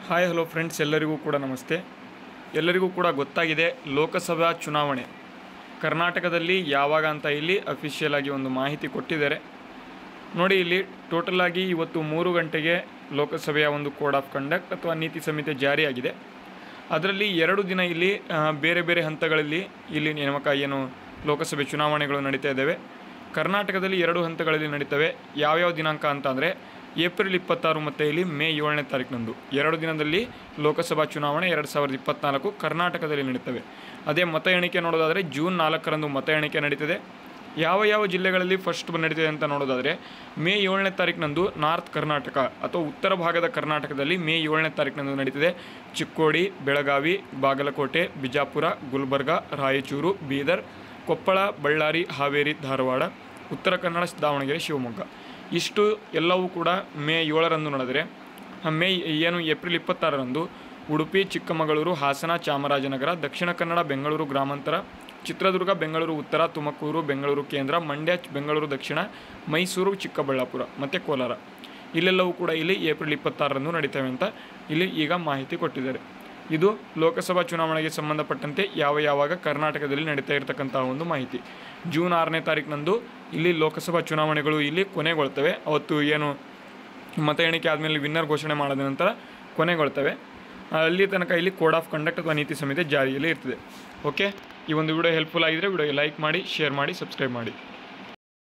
Hi hello friends, ಎಲ್ಲರಿಗೂ ಕೂಡ ನಮಸ್ತೆ. ಎಲ್ಲರಿಗೂ ಕೂಡ ಗೊತ್ತಾಗಿದೆ ಲೋಕಸಭಾ ಚುನಾವಣೆ ಕರ್ನಾಟಕದಲ್ಲಿ ಯಾವಾಗ ಅಂತ ಇಲ್ಲಿ ಅಫಿಷಿಯಲ್ ಆಗಿ ಒಂದು ಮಾಹಿತಿ ಕೊಟ್ಟಿದ್ದಾರೆ ನೋಡಿ. ಇಲ್ಲಿ ಟೋಟಲ್ ಆಗಿ ಇವತ್ತು 3 ಗಂಟೆಗೆ ಲೋಕಸಭೆಯ ಒಂದು ಕೋಡ್ ಆಫ್ ಕಂಡಕ್ಟ್ ಅಥವಾ ನೀತಿ ಸಂಹಿತೆ ಜಾರಿಯಾಗಿದೆ. ಅದರಲ್ಲಿ 2 ದಿನ ಇಲ್ಲಿ ಬೇರೆ ಬೇರೆ ಹಂತಗಳಲ್ಲಿ ಇಲ್ಲಿ ನೇಮಕ ಏನು ಲೋಕಸಭೆ ಚುನಾವಣೆಗಳು ನಡೀತಾ ಇದ್ದಾವೆ. ಕರ್ನಾಟಕದಲ್ಲಿ 2 ಹಂತಗಳಲ್ಲಿ ನಡೀತವೆ. ಯಾವ್ಯಾವ ದಿನಾಂಕ ಅಂತ ಅಂದರೆ ಏಪ್ರಿಲ್ 26 ಮತ್ತು ಇಲ್ಲಿ ಮೇ 7ನೇ ತಾರೀಕಿನಂದು 2 ದಿನದಲ್ಲಿ ಲೋಕಸಭಾ ಚುನಾವಣೆ 2024 ಕರ್ನಾಟಕದಲ್ಲಿ ನಡೀತವೆ. ಅದೇ ಮತ ಎಣಿಕೆ ನೋಡೋದಾದರೆ ಜೂನ್ 4ರಂದು ಮತ ಎಣಿಕೆ ನಡೀತದೆ. ಯಾವ ಜಿಲ್ಲೆಗಳಲ್ಲಿ ಫಸ್ಟ್ ನಡೀತಿದೆ ಅಂತ ನೋಡೋದಾದರೆ ಮೇ 7ನೇ ತಾರೀಕಿನಂದು ನಾರ್ತ್ ಕರ್ನಾಟಕ ಅಥವಾ ಉತ್ತರ ಭಾಗದ ಕರ್ನಾಟಕದಲ್ಲಿ ಮೇ 7ನೇ ತಾರೀಕಿನಂದು ನಡೀತಿದೆ. ಚಿಕ್ಕೋಡಿ, ಬೆಳಗಾವಿ, ಬಾಗಲಕೋಟೆ, ಬಿಜಾಪುರ, ಗುಲ್ಬರ್ಗ, ರಾಯಚೂರು, ಬೀದರ್, ಕೊಪ್ಪಳ, ಬಳ್ಳಾರಿ, ಹಾವೇರಿ, ಧಾರವಾಡ, ಉತ್ತರ ಕನ್ನಡ, ದಾವಣಗೆರೆ, ಶಿವಮೊಗ್ಗ ಇಷ್ಟು ಎಲ್ಲವೂ ಕೂಡ ಮೇ 7ರಂದು ನಡೆದರೆ, ಏಪ್ರಿಲ್ 26ರಂದು ಉಡುಪಿ, ಚಿಕ್ಕಮಗಳೂರು, ಹಾಸನ, ಚಾಮರಾಜನಗರ, ದಕ್ಷಿಣ ಕನ್ನಡ, ಬೆಂಗಳೂರು ಗ್ರಾಮಾಂತರ, ಚಿತ್ರದುರ್ಗ, ಬೆಂಗಳೂರು ಉತ್ತರ, ತುಮಕೂರು, ಬೆಂಗಳೂರು ಕೇಂದ್ರ, ಮಂಡ್ಯ, ಬೆಂಗಳೂರು ದಕ್ಷಿಣ, ಮೈಸೂರು, ಚಿಕ್ಕಬಳ್ಳಾಪುರ ಮತ್ತು ಕೋಲಾರ ಇಲ್ಲೆಲ್ಲವೂ ಕೂಡ ಇಲ್ಲಿ ಏಪ್ರಿಲ್ 26ರಂದು ನಡೀತವೆ ಅಂತ ಇಲ್ಲಿ ಈಗ ಮಾಹಿತಿ ಕೊಟ್ಟಿದ್ದಾರೆ. ಇದು ಲೋಕಸಭಾ ಚುನಾವಣೆಗೆ ಸಂಬಂಧಪಟ್ಟಂತೆ ಯಾವಾಗ ಕರ್ನಾಟಕದಲ್ಲಿ ನಡೀತಾ ಇರತಕ್ಕಂತಹ ಒಂದು ಮಾಹಿತಿ. ಜೂನ್ 6ನೇ ತಾರೀಕಿನಂದು ಇಲ್ಲಿ ಲೋಕಸಭಾ ಚುನಾವಣೆಗಳು ಇಲ್ಲಿ ಕೊನೆಗೊಳ್ತವೆ. ಅವತ್ತು ಏನು ಮತ ಎಣಿಕೆ ಆದಮೇಲೆ ವಿನ್ನರ್ ಘೋಷಣೆ ಮಾಡಿದ ನಂತರ ಕೊನೆಗೊಳ್ತವೆ. ಅಲ್ಲಿ ತನಕ ಇಲ್ಲಿ ಕೋಡ್ ಆಫ್ ಕಂಡಕ್ಟ್ ಅಥವಾ ನೀತಿ ಸಂಹಿತೆ ಜಾರಿಯಲ್ಲಿ ಇರ್ತದೆ. ಓಕೆ, ಈ ಒಂದು ವಿಡಿಯೋ ಹೆಲ್ಪ್ಫುಲ್ ಆಗಿದ್ದರೆ ವಿಡಿಯೋಗೆ ಲೈಕ್ ಮಾಡಿ, ಶೇರ್ ಮಾಡಿ, ಸಬ್ಸ್ಕ್ರೈಬ್ ಮಾಡಿ.